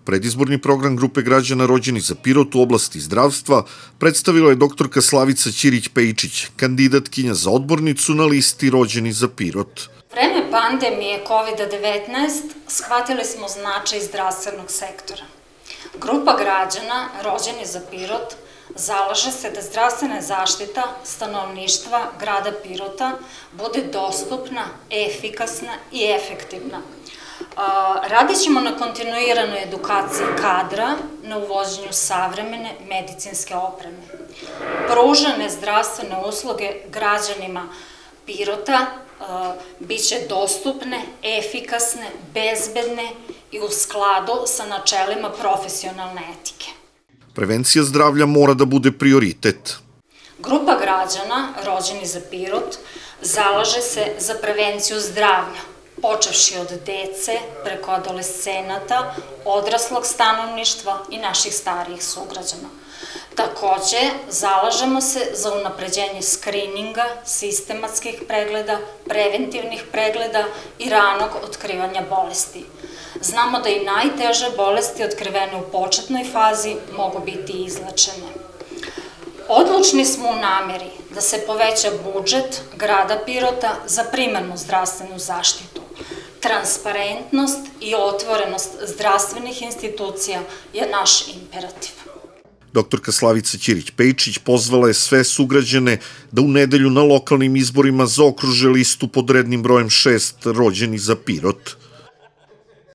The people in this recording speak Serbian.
Predizborni program grupe građana rođeni za Pirot u oblasti zdravstva predstavila je doktorka Slavica Ćirić-Pejčić, kandidatkinja za odbornicu na listi Rođeni za Pirot. Vreme pandemije COVID-19 shvatili smo značaj zdravstvenog sektora. Grupa građana rođeni za Pirot zalaže se da zdravstvena zaštita stanovništva grada Pirota bude dostupna, efikasna i efektivna. Radit ćemo na kontinuiranoj edukaciji kadra, na uvođenju savremene medicinske opreme. Pružene zdravstvene usluge građanima Pirota biće dostupne, efikasne, bezbedne i u skladu sa načelima profesionalne etike. Prevencija zdravlja mora da bude prioritet. Grupa građana rođeni za Pirot zalaže se za prevenciju zdravlja, počevši od dece, preko adolescenata, odraslog stanovništva i naših starijih sugrađana. Takođe, zalažemo se za unapređenje skrininga, sistematskih pregleda, preventivnih pregleda i ranog otkrivanja bolesti. Znamo da i najteže bolesti otkrivene u početnoj fazi mogu biti izlečene. Odlučni smo u nameri da se poveća budžet grada Pirota za primarnu zdravstvenu zaštitu. Transparentnost i otvorenost zdravstvenih institucija je naš imperativ. Doktorka Slavica Ćirić-Pejčić pozvala je sve sugrađane da u nedelju na lokalnim izborima zaokruže listu pod rednim brojem 6 Rođeni za Pirot.